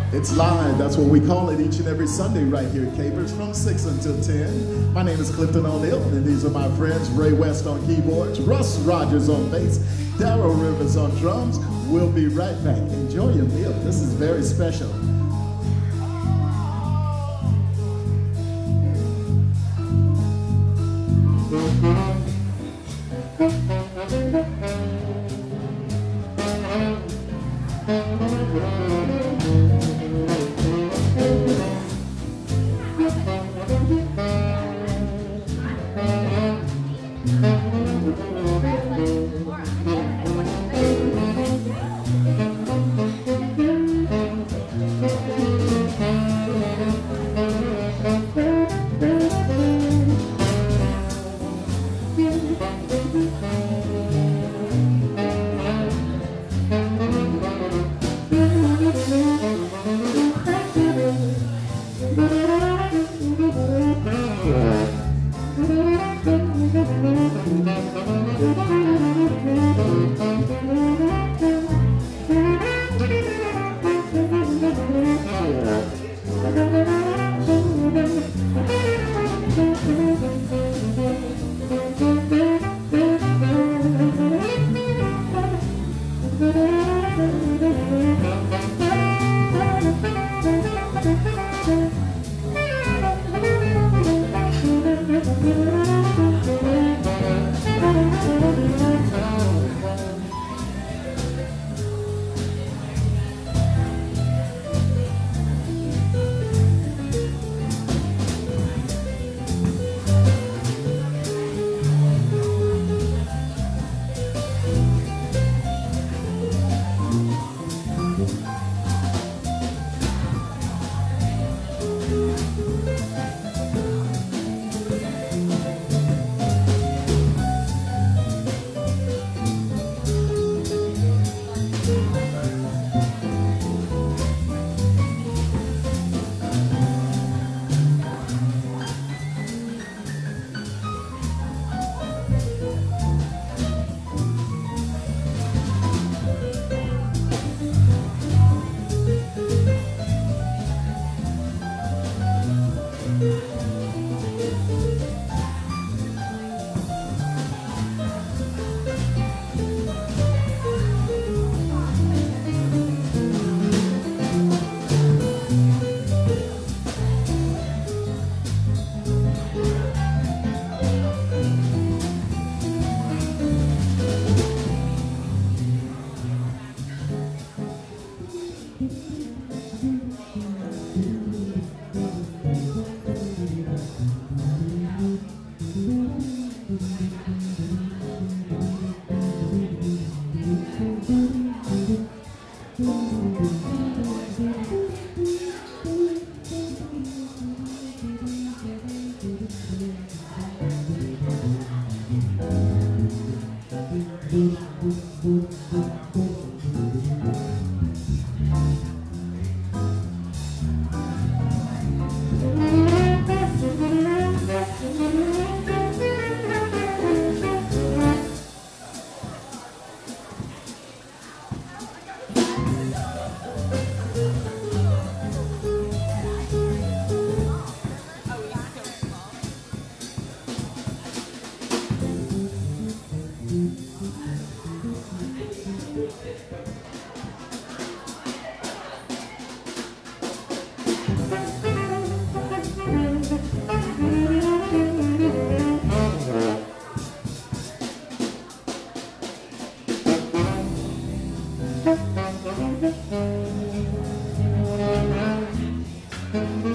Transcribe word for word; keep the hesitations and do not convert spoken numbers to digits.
It's live. That's what we call it each and every Sunday right here at Capers from six until ten. My name is Clifton O'Neill, and these are my friends Ray West on keyboards, Russ Rodgers on bass, Derryl Rivers on drums. We'll be right back. Enjoy your meal. This is very special. Thank you.